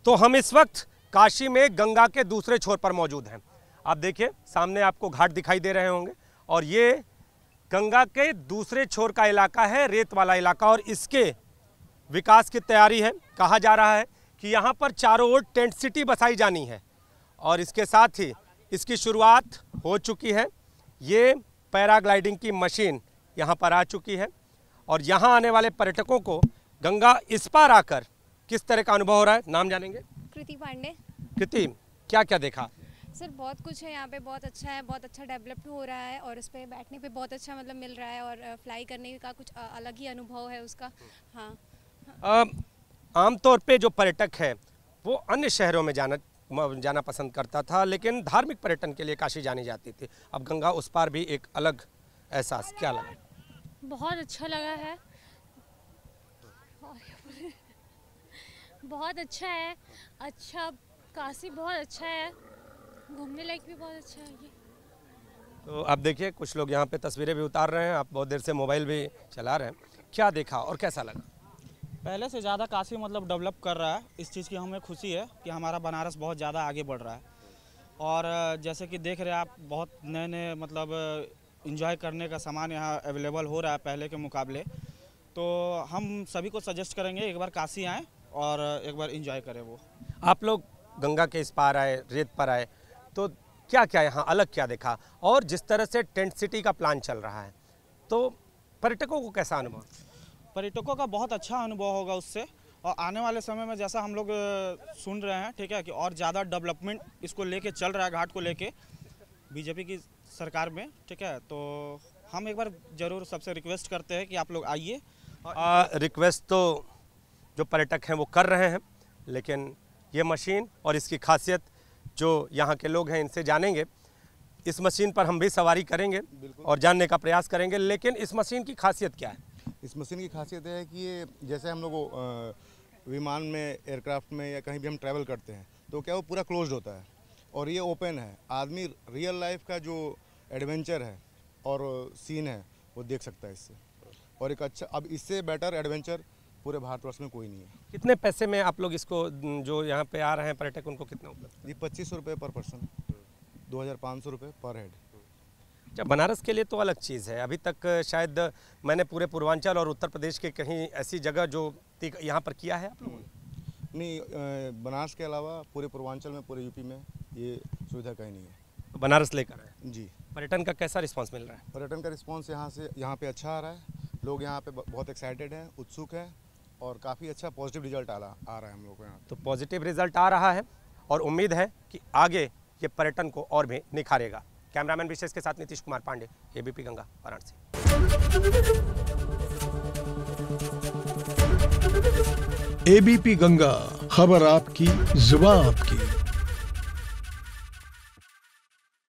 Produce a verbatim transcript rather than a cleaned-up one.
तो हम इस वक्त काशी में गंगा के दूसरे छोर पर मौजूद हैं। आप देखिए सामने आपको घाट दिखाई दे रहे होंगे और ये गंगा के दूसरे छोर का इलाका है, रेत वाला इलाका, और इसके विकास की तैयारी है। कहा जा रहा है कि यहाँ पर चारों ओर टेंट सिटी बसाई जानी है और इसके साथ ही इसकी शुरुआत हो चुकी है। ये पैराग्लाइडिंग की मशीन यहाँ पर आ चुकी है और यहाँ आने वाले पर्यटकों को गंगा इस पार आकर किस तरह का अनुभव हो रहा है, नाम जानेंगे। कृति पांडे। कृति, क्या क्या देखा? सर बहुत कुछ है यहाँ पे, बहुत अच्छा है, बहुत अच्छा डेवलप हो रहा है और इस पे बैठने पे बहुत अच्छा मतलब मिल रहा है और फ्लाई करने का कुछ अलग ही अनुभव है उसका। हाँ, आमतौर पे जो पर्यटक है वो अन्य शहरों में जाना जाना पसंद करता था, लेकिन धार्मिक पर्यटन के लिए काशी जानी जाती थी। अब गंगा उस पार भी एक अलग एहसास, क्या लगा? बहुत अच्छा लगा है, बहुत अच्छा है। अच्छा, काशी बहुत अच्छा है, घूमने लायक भी बहुत अच्छा है ये। तो आप देखिए कुछ लोग यहाँ पे तस्वीरें भी उतार रहे हैं, आप बहुत देर से मोबाइल भी चला रहे हैं। क्या देखा और कैसा लगा? पहले से ज़्यादा काशी मतलब डेवलप कर रहा है, इस चीज़ की हमें खुशी है कि हमारा बनारस बहुत ज़्यादा आगे बढ़ रहा है। और जैसे कि देख रहे हैं आप, बहुत नए नए मतलब एंजॉय करने का सामान यहाँ अवेलेबल हो रहा है पहले के मुकाबले। तो हम सभी को सजेस्ट करेंगे एक बार काशी आएँ और एक बार एंजॉय करें। वो आप लोग गंगा के इस पार आए, रेत पर आए, तो क्या क्या यहाँ अलग क्या देखा? और जिस तरह से टेंट सिटी का प्लान चल रहा है तो पर्यटकों को कैसा अनुभव? पर्यटकों का बहुत अच्छा अनुभव होगा उससे, और आने वाले समय में जैसा हम लोग सुन रहे हैं, ठीक है, कि और ज़्यादा डेवलपमेंट इसको लेके चल रहा है, घाट को लेके बीजेपी की सरकार में, ठीक है। तो हम एक बार ज़रूर सबसे रिक्वेस्ट करते हैं कि आप लोग आइए। रिक्वेस्ट तो जो पर्यटक हैं वो कर रहे हैं, लेकिन ये मशीन और इसकी खासियत जो यहाँ के लोग हैं इनसे जानेंगे। इस मशीन पर हम भी सवारी करेंगे और जानने का प्रयास करेंगे, लेकिन इस मशीन की खासियत क्या है? इस मशीन की खासियत है कि ये जैसे हम लोग विमान में, एयरक्राफ्ट में या कहीं भी हम ट्रैवल करते हैं तो क्या वो पूरा क्लोज्ड होता है और ये ओपन है। आदमी रियल लाइफ का जो एडवेंचर है और सीन है वो देख सकता है इससे, और एक अच्छा, अब इससे बेटर एडवेंचर पूरे भारतवर्ष में कोई नहीं है। कितने पैसे में आप लोग इसको, जो यहाँ पे आ रहे हैं पर्यटक, उनको कितना उपलब्ध? ये पच्चीस सौ रुपये पर पर्सन, दो हज़ार पाँच सौ रुपये पर हेड। अच्छा, बनारस के लिए तो अलग चीज़ है। अभी तक शायद मैंने पूरे पूर्वांचल और उत्तर प्रदेश के कहीं ऐसी जगह जो यहाँ पर किया है आप लोगों ने? नहीं, बनारस के अलावा पूरे पूर्वांचल में, पूरे यूपी में ये सुविधा कहीं नहीं है। तो बनारस लेकर आए जी। पर्यटन का कैसा रिस्पांस मिल रहा है? पर्यटन का रिस्पांस यहाँ से यहाँ पे अच्छा आ रहा है। लोग यहाँ पे बहुत एक्साइटेड हैं, उत्सुक हैं और काफ़ी अच्छा पॉजिटिव रिजल्ट आ रहा आ रहा है हम लोग को यहाँ। तो पॉजिटिव रिजल्ट आ रहा है और उम्मीद है कि आगे ये पर्यटन को और भी निखारेगा। कैमरामैन विशेष के साथ नीतीश कुमार पांडे, एबीपी गंगा, वाराणसी। एबीपी गंगा, खबर आपकी, जुबान आपकी।